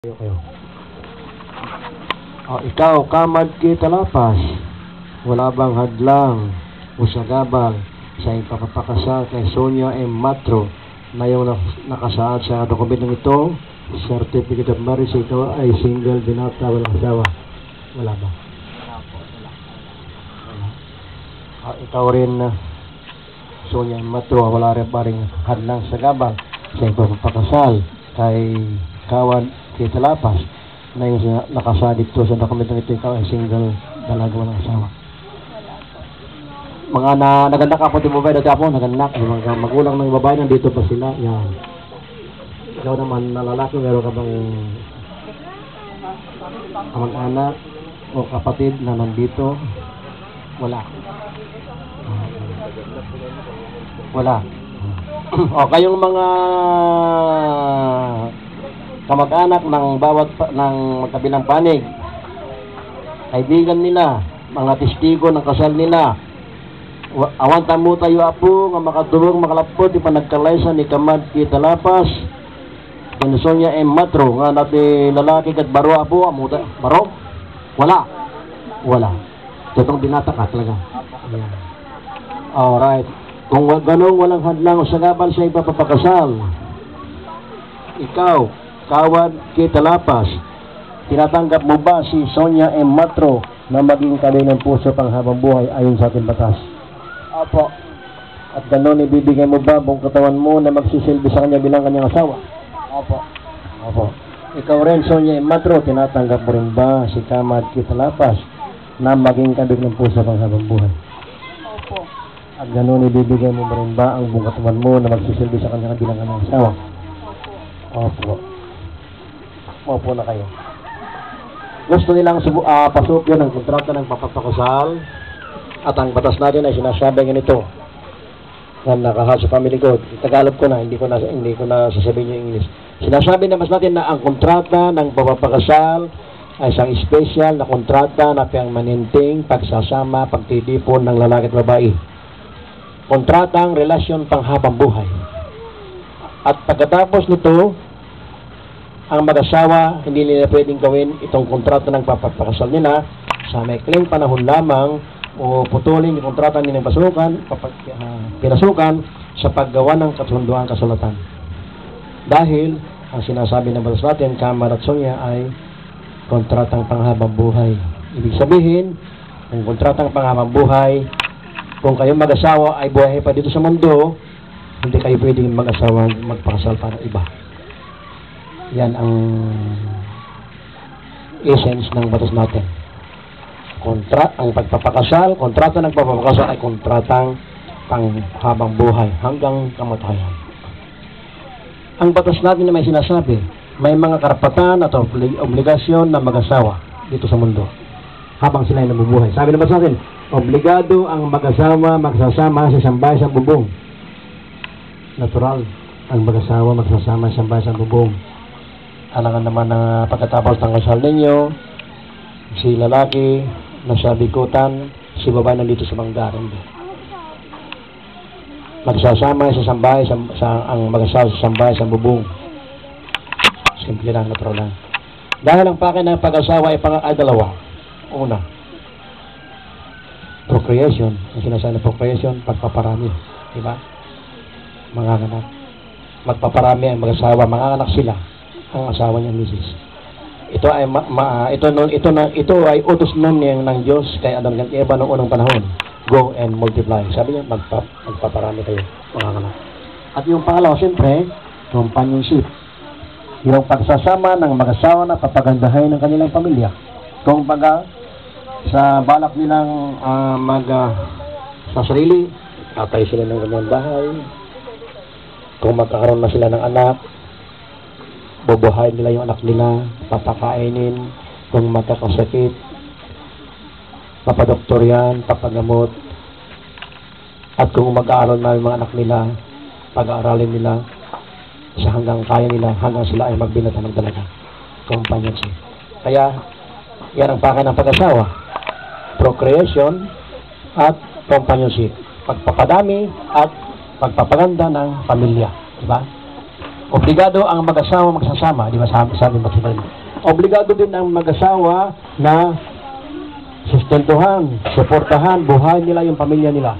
Kayo. Ikaw, kamad kita lapas, wala bang hadlang o sagabal sa ipapapakasal kay Sonia M. Matro na yung nakasaad sa dokumentong ito, certificate of marriage, ikaw ay single, binata, walang asawa? Wala ba? Wala. Ikaw rin, Sonia M. Matro, wala rin pa rin hadlang sagabal sa ipapapakasal kay Kawad kita lapas na yung nakasaad dito sa dokumentong ito, ikaw ay single, dalaga, walang asawa? Mga naganak ako, di ba ba? Dati ako, naganak. Mga magulang ng babae, nandito pa sila. Yan. Ikaw naman, na lalaki, meron ka bang anak o kapatid na nandito? Wala. Wala. O, kayong mga kamag-anak ng bawat ng magkabilang panig, kaibigan nila, mga testigo ng kasal nila, awan tamu tayo apo nga makadurong makalapot ipanagkalaysa ni kamad kita lapas kay Sonia M. Matro nga nati lalaki kat baro apo amuta baro wala tutong binata ka talaga. Yeah. Alright, kung ganong walang hadlang o sagabal sa ipapapakasal, ikaw, Kawad kita lapas, tinatanggap mo ba si Sonia M. Matro na maging kabay ng puso panghabang buhay ayon sa ating batas? Opo. At gano'n, ibibigay mo ba buong katawan mo na magsisilbi sa kanya bilang kanyang asawa? Opo. Opo. Ikaw rin, Sonia M. Matro, tinatanggap mo rin ba si Kamad kita lapas na maging kabig ng puso panghabang buhay? Opo. At gano'n, ibibigay mo rin ba ang buong katawan mo na magsisilbi sa kanya bilang kanyang asawa? Opo. Opo na kayo. Gusto nilang pasupyo ng kontrata ng papapakasal at ang batas natin ay sinasabi ganito na nakahal sa family code. Tagalog ko na, hindi ko na sasabihin yung English. Sinasabi na mas natin na ang kontrata ng papapakasal ay isang special na kontrata na piyangmaninting pagsasama, pagtitipon ng lalaki at babae. Kontratang relasyon panghabang buhay. At pagkatapos nito, ang mag-asawa, hindi nila pwedeng gawin itong kontrata ng papapakasal nila sa maikling panahon lamang o putulin yung kontrata nilang pinasukan sa paggawa ng kasunduan kasulatan. Dahil, ang sinasabi ng batas natin, Kamad at Sonia ay kontratang panghabang buhay. Ibig sabihin, ang kontratang panghabang buhay, kung kayong mag-asawa ay buhay pa dito sa mundo, hindi kayo pwedeng mag-asawa magpakasal para iba. Yan ang essence ng batas natin. Ang pagpapakasal, kontrata ng pagpapakasal ay kontratang panghabang buhay hanggang kamatayan. Ang batas natin na may sinasabi, may mga karapatan at obligasyon na mag-asawa dito sa mundo habang sila ay nabubuhay. Sabi naman sa atin, obligado ang mag-asawa magsasama sa isang bahay sa bubong. Natural, ang mag-asawa magsasama sa isang bahay sa bubong. Alangan naman na pagkatapos ng kasal ninyo, si lalaki nasa bikutan, si babae nandito sa bangdaran. Magsasama sa sambahay, ang mag-asawa sa sambahay sa bubong. Simple lang, natural lang. Dahil ang pakin ng pag-asawa ay dalawa. Una, procreation. Ang sinasabi na procreation, pagpaparami. Diba? Mga anak. Magpaparami ang mag-asawa, mga anak sila. Ang asawa niya, Mrs. Ito ay utos nun ng Diyos kay Adan at Eva noong unang panahon. Go and multiply. Sabi niya, magpaparami kayo, mga anak. At yung pangalawa, siyempre, companionship. Yung pagsasama ng mag-asawa na papagandahin ng kanilang pamilya. Kung baga, sa balak nilang sa sarili, tatay sila ng kanilang bahay. Kung magkakaroon na sila ng anak, bubuhayin nila yung anak nila, papakainin, kung magkakasakit, papadoktor yan, papagamot, at kung mag-aaral na yung mga anak nila, pag-aaralin nila sa hanggang kaya nila, hanggang sila ay magbinata ng dalaga. Companionship. Kaya, yan ang pakay ng pag-asawa. Procreation at companionship. Pagpapadami at pagpapaganda ng pamilya. Diba? Obligado ang mag-asawa magsasama, di ba sabi mo sila? Obligado din ang mag-asawa na sustentuhan, suportahan, buhay nila yung pamilya nila.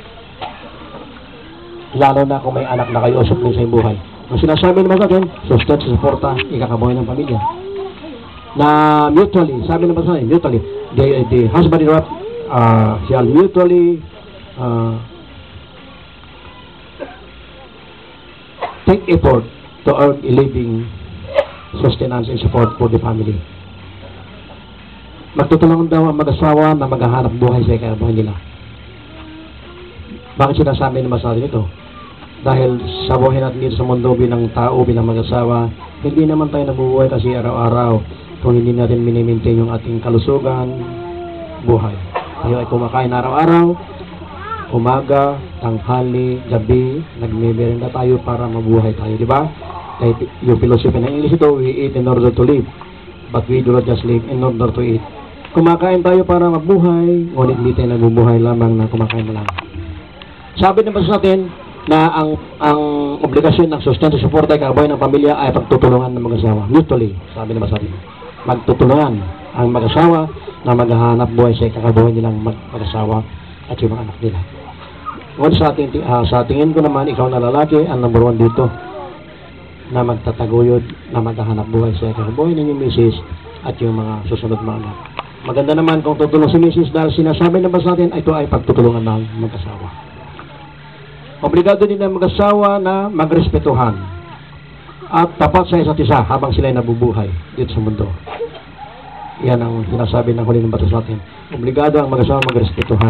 Lalo na kung may anak na kayo o supling sa iyong buhay. Ang sinasabi naman sa atin, sustent, suporta, ikakabuhay ng pamilya. Na mutually, sabi naman sa atin, mutually, the husband and wife shall mutually take effort to earn a living, sustenance and support for the family. Magtutulungan daw ang mag-asawa na maghahanap buhay sa ikakabuhay nila. Bakit sinasabi naman sa atin ito? Dahil sa buhay natin dito sa mundo bilang tao, bilang mag-asawa, hindi naman tayo nabubuhay kasi araw-araw kung hindi natin minimaintain yung ating kalusugan, buhay. Tayo ay kumakain araw-araw, umaga, tanghali, gabi, nagme-merienda tayo para mabuhay tayo, di ba? Kahit yung philosophy ng English ito, we eat in order to live, but we do not just live in order to eat. Kumakain tayo para mabuhay, ngunit hindi tayo nabubuhay lamang na kumakain na lang. Sabi naman sa atin na ang obligasyon ng sustento, suporta ay kakabuhay ng pamilya ay pagtutulungan ng mag-asawa. Mutually, sabi naman sa atin. Magtutulungan ang mag-asawa na maghahanap buhay sa kakabuhay nilang mag-asawa at yung mga anak nila. Ngunit sa tingin ko naman, ikaw na lalaki, ang number 1 dito na magtataguyod, na maghahanap buhay sa kakabuhay ng inyong misis at yung mga susunod mga anak. Maganda naman kung tutulong si misis dahil sinasabi naman sa atin, ito ay pagtutulungan ng mag-asawa. Obligado din ang mag-asawa na magrespetuhan at tapat sa isa't isa habang sila ay nabubuhay dito sa mundo. Yan ang sinasabi ng huli ng batas natin. Obligado ang mag-asawa magrespetuhan.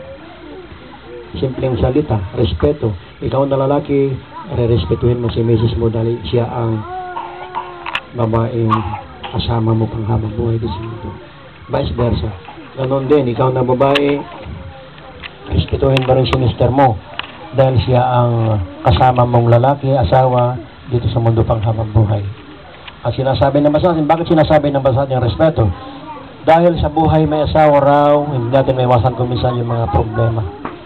Simpleng salita, respeto. Ikaw na lalaki, re-respetuhin mo si misis mo dahil siya ang babaeng kasama mo pang habang buhay dito sa mundo. Vice versa. Ganon din, ikaw na babae, respetuhin mo rin si mister mo dahil siya ang kasama mong lalaki, asawa, dito sa mundo pang habang buhay. At sinasabi naman sa atin, bakit sinasabi naman sa atin ang respeto? Dahil sa buhay may asawa raw, hindi natin may iwasan kung minsan yung mga problema.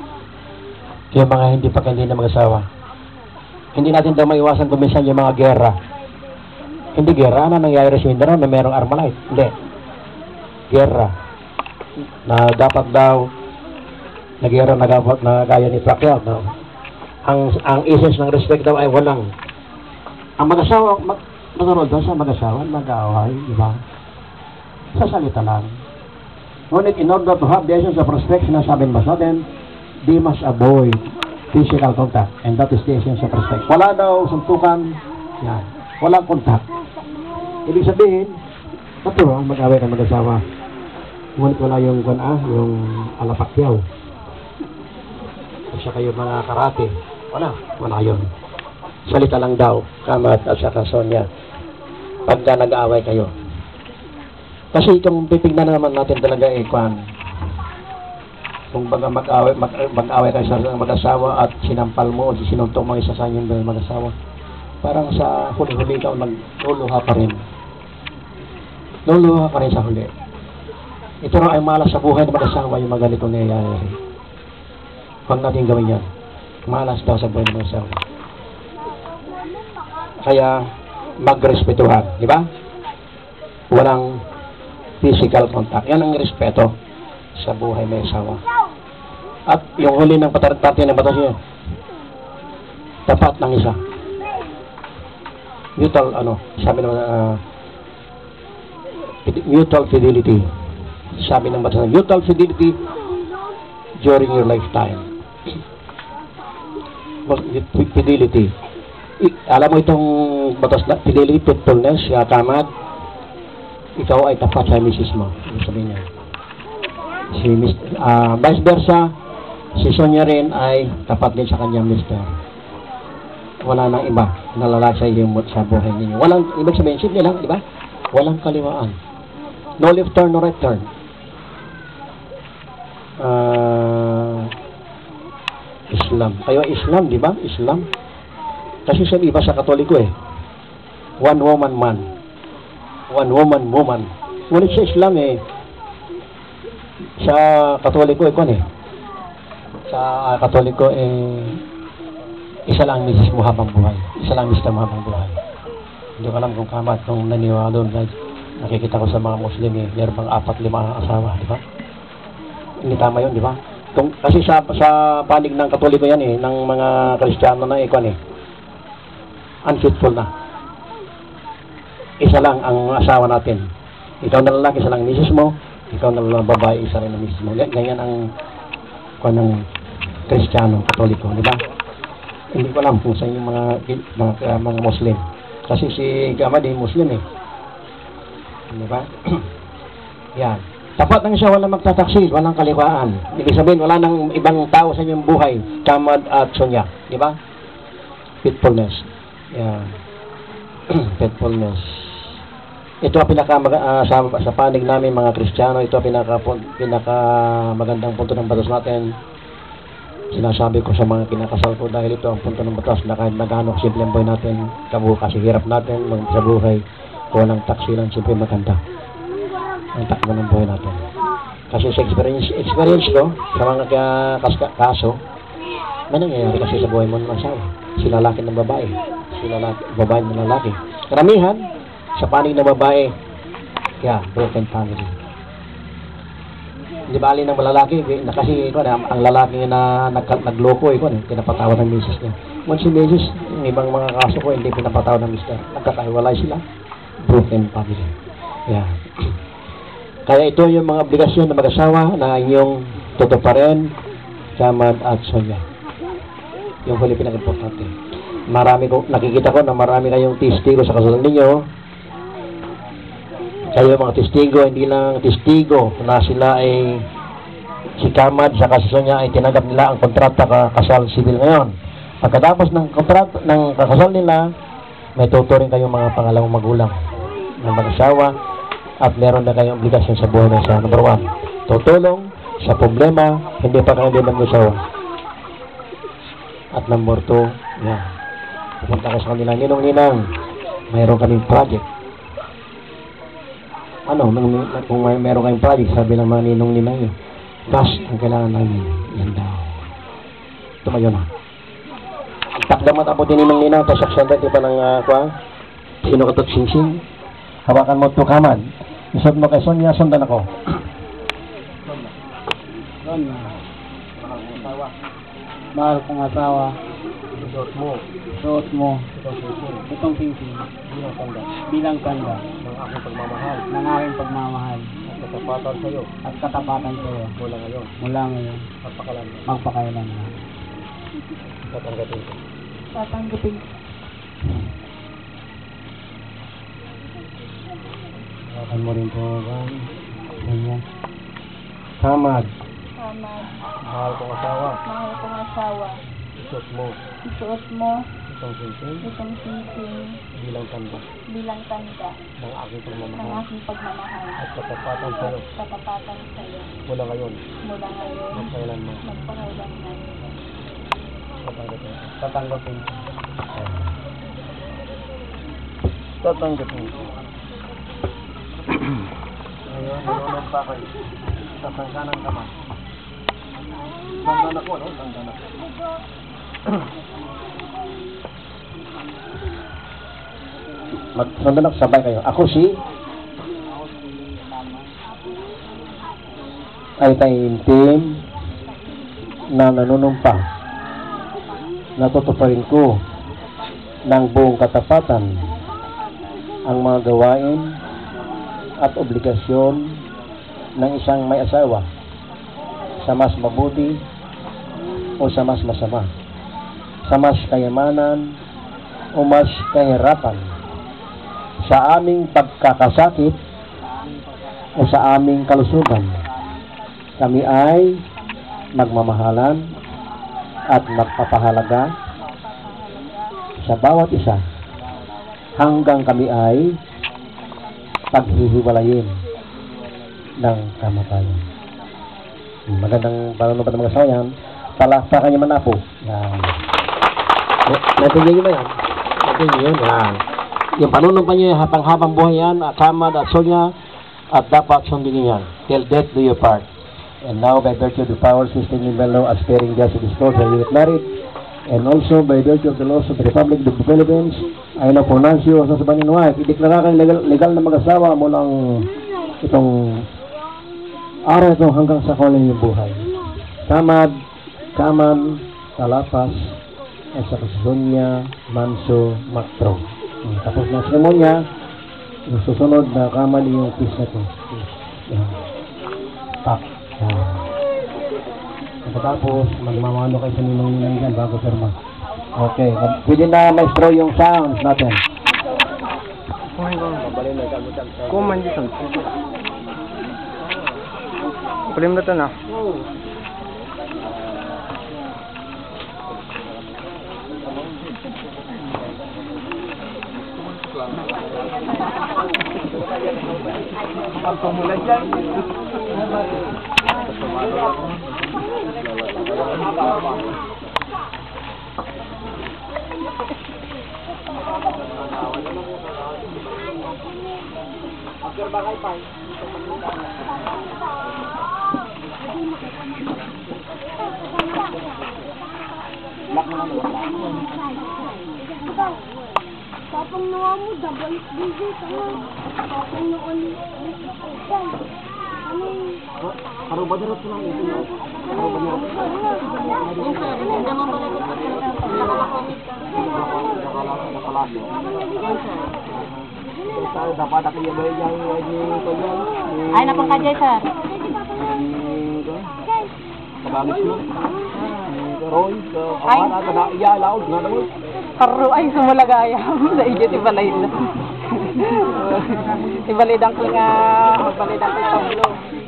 Yung mga hindi pa hindi na mag-asawa. Hindi natin daw may iwasan kung minsan yung mga gera. Hindi gera na nangyayari sa Mindanao na mayroong Armalite. Hindi. Gera. Na dapat daw nagera na gaya ni Pacquiao. No? Ang essence ng respect daw ay walang. Ang mag-asawa, magkaroon daw sa mag-asawa, mag-aaway, di ba? Sa salita lang. Ngunit in order to have the essence of respect, sinasabi ba sa atin, they must avoid physical contact. And that is the essence of respect. Wala daw suntukan, yan. Walang contact. Ibig sabihin, natural mag-away ng mag-asawa. Ngunit wala yung alapakyaw. At saka yung mga karate. Wala yun. Salita lang daw, Kamat at saka Sonia, pagka nag-aaway kayo. Kasi kung titignan naman natin talaga kung baga mag-away kayo sa mag-asawa at sinampal mo o sinuntong mo isa sa inyong mag-asawa, parang sa huli-huli ikaw nagluluha pa rin. Luluha ka rin sa huli. Ito rin ay malas sa buhay ng mag-asawa yung mga ganitong nangyayari. Huwag natin gawin yan. Malas daw sa buhay ng mag-asawa. Kaya magrespetuhan, di ba? Walang physical contact. Yan ang respeto sa buhay may asawa. At yung huli ng parte ng batas niya, tapat ng isa. Sabi naman, mutual fidelity. Sabi ng batas, mutual fidelity during your lifetime. Fidelity. Alam mo itong batas na fidelity, faithfulness, Kamat, ikaw ay tapat sa misis mo. Sabi niya. Vice versa, si Sonia rin ay tapat din sa kanyang mister. Wala nang iba na lalaki sa iyo sa buhay ninyo. Walang, ibig sabihin, simple lang, di ba? Walang kaliwaan. No left turn, no right turn. Islam. Kayo Islam, di ba? Islam. Kasi sa iba sa Katoliko one woman man. One woman woman. Ngunit sa Islam sa Katoliko sa Katoliko isa lang ang misis mo habang buhay. Isa lang ang misis mo habang buhay. Hindi ko alam kung tama at kung naniwala doon. Nakikita ko sa mga Muslim, meron bang 4-5 asawa, di ba? Hindi tama yun, di ba? Kasi sa panig ng Katoliko yan ng mga Kristiyano na unfaithful na. Isa lang ang asawa natin. Ikaw na lalaki, isa lang misis mo. Ikaw na lalaki, babae, isa rin ang misis mo. Ganyan ang ng Kristiyano, Katoliko, di ba? Hindi ko alam kung sa inyong mga Muslim. Kasi si Gamadi, Muslim di ba? Yan. Tapat lang siya, walang magtataksil, walang kaliwaan. Ibig sabihin, wala nang ibang tao sa inyong buhay, Kamad at Sonia. Di ba? Faithfulness. Yan. Faithfulness. Ito ang sa panig namin mga Kristiyano, ito ang pinaka magandang punto ng batas natin. Sinasabi ko sa mga kinakasal ko dahil ito ang punto ng batas na kahit magano simple ang buhay natin, kabukas, hirap natin sa buhay, kung walang taksilan, simple maganda. Ang takbo ng buhay natin. Kasi sa experience ko, sa mga kaso, may nangyayari kasi sa buhay mo ng asawa. Si lalaki ng babae, babae ng lalaki. Karamihan, sa panig ng babae, broken family. Hindi bali ng lalaki, kasi ang lalaki na nagloko, pinapatawad ng misis niya. Once si misis, yung ibang mga kaso ko, hindi pinapatawad ng mister. Nagkakahiwalay sila, broken family. Kaya ito yung mga obligasyon ng mag-asawa na inyong tutuparin, Kamad at Sonia. Yung huli pinag-importante. Nakikita ko na marami kayong testigo sa kasal ninyo. Kayo mga testigo, hindi lang testigo na sila ay si Kamad sa kasal niya ay tinanggap nila ang kontrata kasal civil ngayon. Pagkatapos ng kontrata ng kasal nila, may tuturing kayong mga pangalawang magulang ng mag-asawa at meron na kayong obligasyon sa buhay ng asawa. Number 1, tutulong sa problema, hindi pa kayo din ng asawa. At number 2, pupunta ka sa kanila, ninong-ninang, mayroon kaming project. Kung meron kayong project, sabi ng mga ninong-ninang cash ang kailangan namin. Yan daw. Tumayo na. Takdamat ako din ninong-ninang, tasaksan din pa ng sino ka ito, sing-sing. Hawakan mo ito, Kamad. Isot mo kay Sonia, sundan ako. Sonia, mahal kong asawa. Suot mo. Itong sing-sing. Bilang tanda. Ng aking pagmamahal. At katapatan sa'yo. Mula ngayon. Magpakailan na. Tatanggapin. Hawakan mo rin po, Sonia. Kamad. Mahal kong asawa. Isuot mo. Itong sing-sing. Bilang tanda. Ng aking pagmamahal. At katapatan sa'yo. Mula ngayon. Magpakailan mo. Tatanggapin. Ngayon, nilunod pa kayo. Sa sangkanang kamay. Sangkan ako, no? Sangkan ako. Magsandan ako, sabay kayo. Ako si ay taimtim na nanunumpa. Natutuparin ko ng buong katapatan ang mga gawain at obligasyon ng isang may asawa sa mas mabuti o sa mas masama, sa mas kayamanan o mas kahirapan, sa aming pagkakasakit o sa aming kalusugan. Kami ay magmamahalan at magpapahalaga sa bawat isa hanggang kami ay paghihiwalayin ng kamatayan. Magandang panunod ng mga sayan. Palakpakan niyo man po. Yan. Natindihan niyo ba yan? Natindihan yan. Yung panunumpan niyo, habang buhay yan, Kamad at Sonia, at dapat sundin niyo yan. Till death do you part. And now, by virtue of the power system in the law, aspiring just to disclose that you get married, and also by virtue of the laws of the Republic of the Philippines, I now pronounce you as husband and wife. Ideklara kang legal na mag-asawa mo lang itong araw ito hanggang sa kawalan yung buhay. Kamad, Kaman, Talapas, at sa Sonia, Manso, Mactro. Tapos na seremonya, yung susunod na Kaman yung kiss na ito. Tak. Pagkatapos, magmamano kayo sa ninong-ninang dyan bago firma. Okay. Pwede na maestro yung sounds natin. Kuman dito. Kulim na ito na. Tapang nawa mo, double busy ka na. Tapang noon, Karubadarot ko lang ito. hindi naman pala ito Dapat ako yung ay, napang ka, Jay, sir. kabagis mo. Roy, Ay. iyalaod na naman. Karo ay sumulagaya sa iyo ti balay na. Ti balay dang ko nga, balay dang ko sa ulo.